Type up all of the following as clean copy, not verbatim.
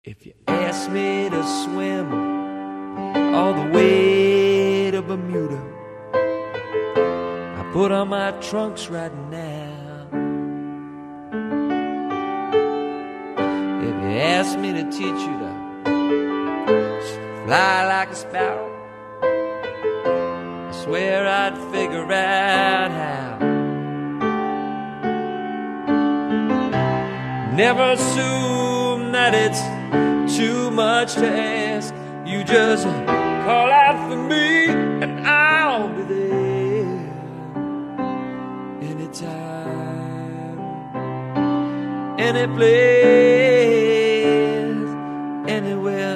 If you ask me to swim all the way to Bermuda, I put on my trunks right now. If you ask me to teach you to fly like a sparrow, I swear I'd figure out how. Never assume that it's too much to ask. You just call out for me and I'll be there anytime, any place, anywhere.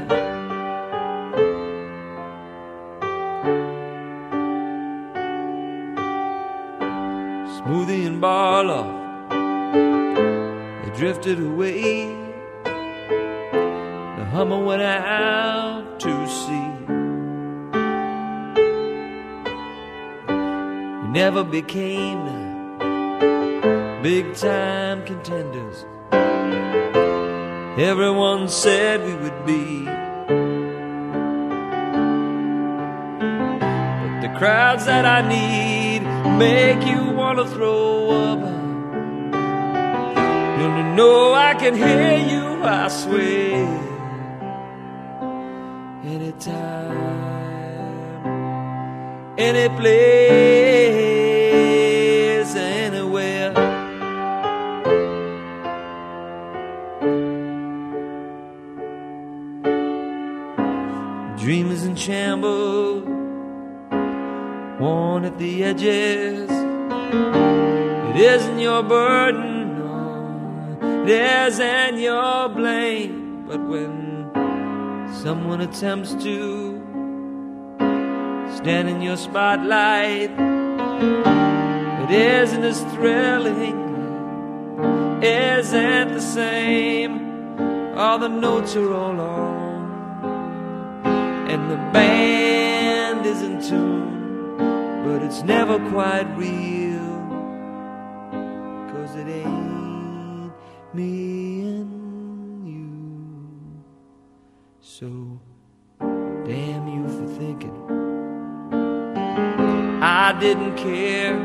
Smoothie and Barlow, they drifted away. The Hummer went out to sea. We never became big time contenders everyone said we would be, but the crowds that I need make you want to throw up. You know I can hear you, I swear, anytime, any place, anywhere. Dream is in shambles, worn at the edges. It isn't your burden, it isn't your blame, but when someone attempts to stand in your spotlight, it isn't as thrilling, isn't the same. All the notes are all on, and the band is in tune, but it's never quite real, 'cause it ain't me and you. So damn you for thinking I didn't care.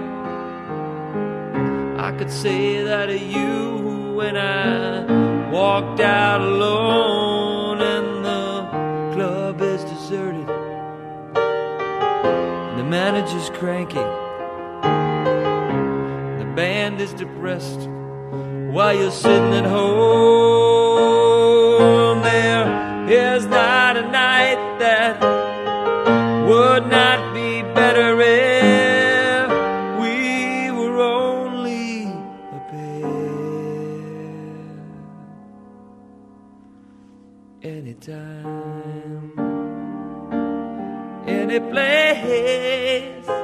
I could say that to you when I walked out alone and the club is deserted, the manager's cranky, the band is depressed, while you're sitting at home. There is not a night that would not be better if we were only a pair. Anytime, any place,